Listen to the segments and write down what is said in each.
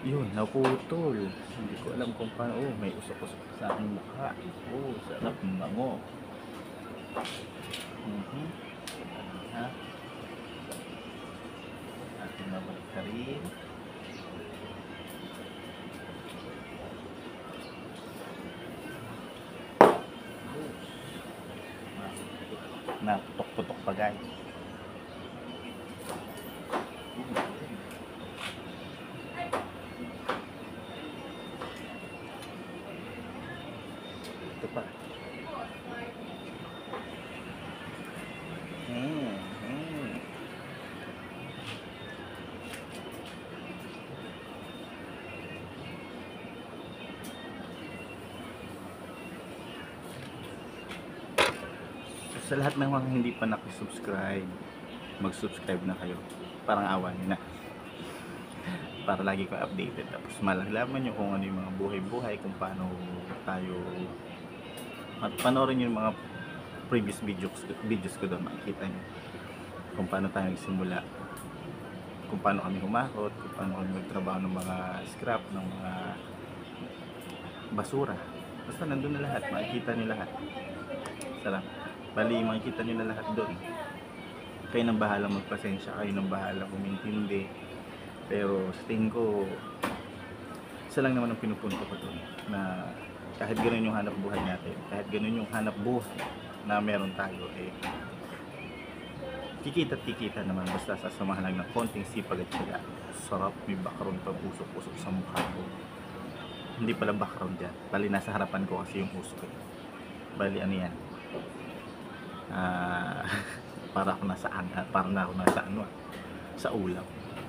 Yun, naputol. Hindi ko alam kung paano. Oh, may usok-usok sa aking mukha. Oh, sarap ng bango. Ha? Ating mabalik ka rin. Naputok-putok pa guys. Ito pa. Sa lahat ng mga hindi pa nakisubscribe, mag-subscribe na kayo. Parang awa nyo na. Para lagi ko updated. Tapos malalaman nyo kung ano yung mga buhay-buhay, kung paano tayo panoorin yung mga previous videos ko doon. Makikita nyo kung paano tayo nagsimula, kung paano kami humakot, kung paano kami magtrabaho ng mga scrap, ng mga basura. Basta nandun na lahat, makikita nyo lahat. Sarap. Bali, makikita nyo na lahat doon. Kayo nang bahala magpasensya, kayo nang bahala kumintindi. Pero sa tingin ko, isa lang naman ang pinupunto ko doon, na kahit ganun yung hanap buhay natin, kahit ganun yung hanap buhay na meron tayo, eh kikita naman, basta sasamahan lang ng konting sipag at syaga. Sarap, may background pa, usok-usok sa mukha ko. Hindi pala background dyan, bali nasa harapan ko kasi yung usok eh. Bali ano yan, para ako nasa sa ulam.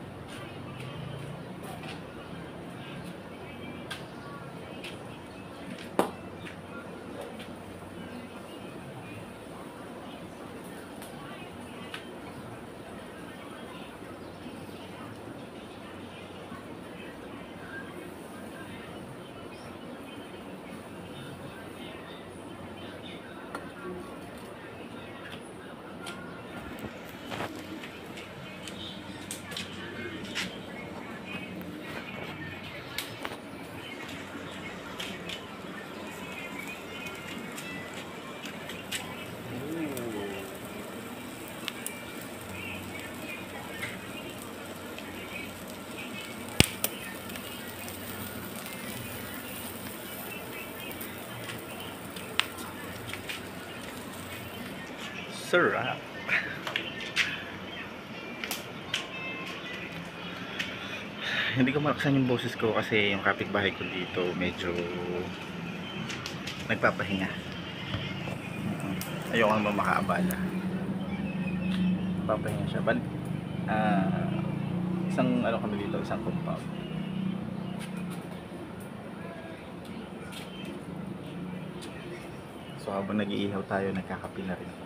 Sarap. Hindi ko malaksan yung boses ko kasi yung kapitbahay ko dito medyo nagpapahinga. Ayoko naman makaabala. Nagpapahinga siya. Isang ano kami dito, isang compound. So habang nag-iihaw tayo, nagkakape na rin.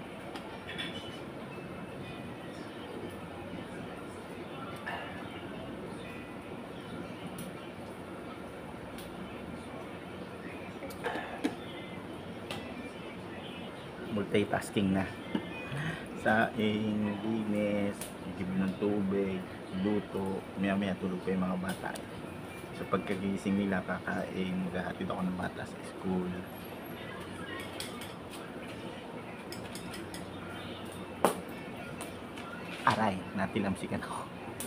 Multitasking na. Saing, linis, gib ng tubig, luto, maya tulog pa yung mga bata. So pagkagising nila, kakain, maghahatid ako ng bata sa school. Aray, natilamsikan ako.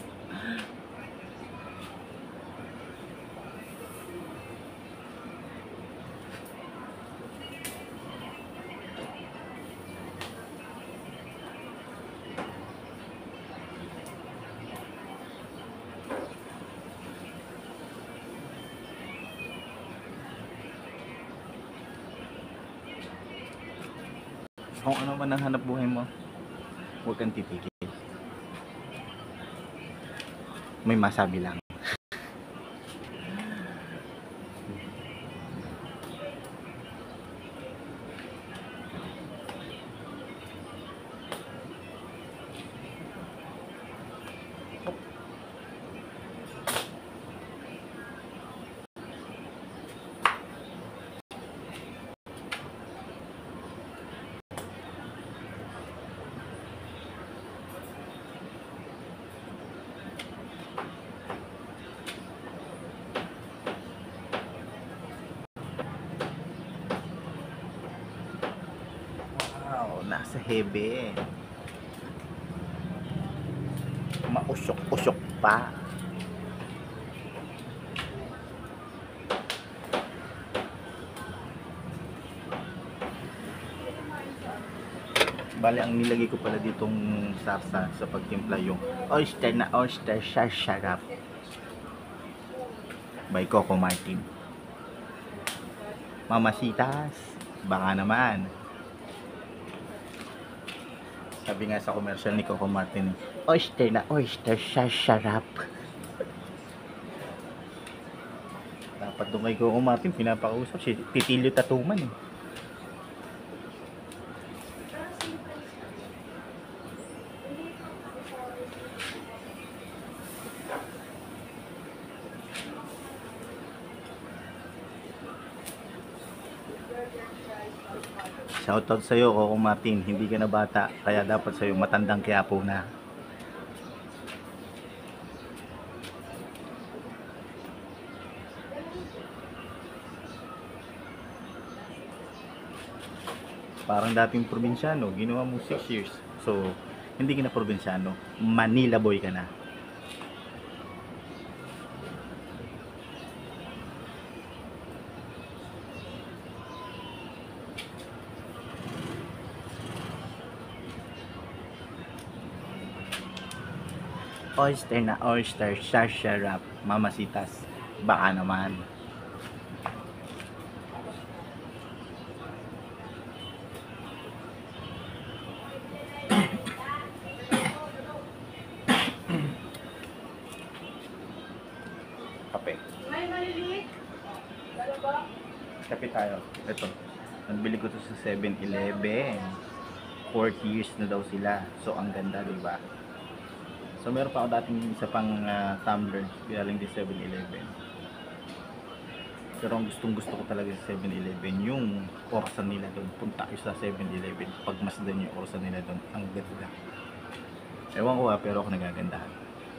Kung ano man ang hanap buhay mo, huwag kang titigil. May masabi lang. sa hebe. Mausok-usok pa. Bale, ang nilagay ko pala ditong sarsa sa pagtimpla yung oyster na oyster sarap by Coco Martin. Mamasitas, baka naman. Sabi nga sa commercial ni Coco Martin, oyster na oyster sarap. Dapat doon kay Coco Martin pinapakausap si Titilio Tatuman eh. Shoutout sa'yo, Coco Martin. Hindi ka na bata, kaya dapat sa'yo matandang Quiapo na. Parang dating probinsyano, ginawa mo 6 years. So, hindi ka na probinsyano. Manila boy ka na. Oyster na oyster, sarap, mamasitas, baka naman. Kape. Kape tayo. Ito. Nagbili ko to sa 7-Eleven. 40 years na daw sila. So, ang ganda, diba? So meron pa ako dating isa pang tumbler galing din 7-Eleven. Pero ang gustong gusto ko talaga sa 7-Eleven yung orasan nila doon. Punta kayo sa 7-Eleven, pagmasdan yung orasan nila doon, ang ganda. Ewan ko pero ako nagagandahan.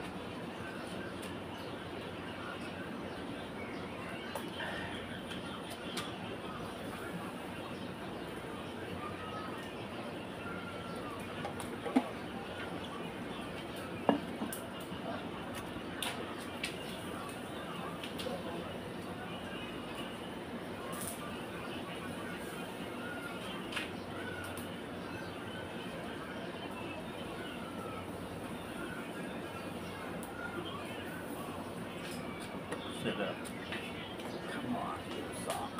Sarap. Come on, suck.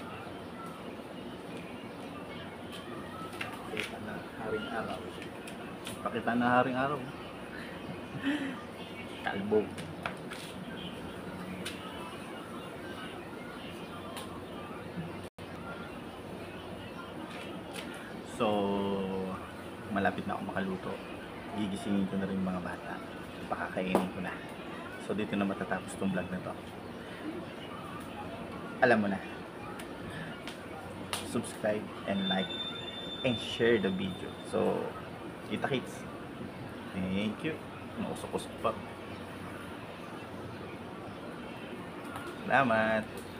Pakita na haring araw. Pakita na haring araw. Kalbo. So, malapit na ako makaluto. Gigisingin ko na rin mga bata. Pakakainin ko na. So dito na matatapos tong vlog na to. Alam mo na. Subscribe and like and share the video. So, kita-kits. Thank you. Nausok-usok pa. Salamat.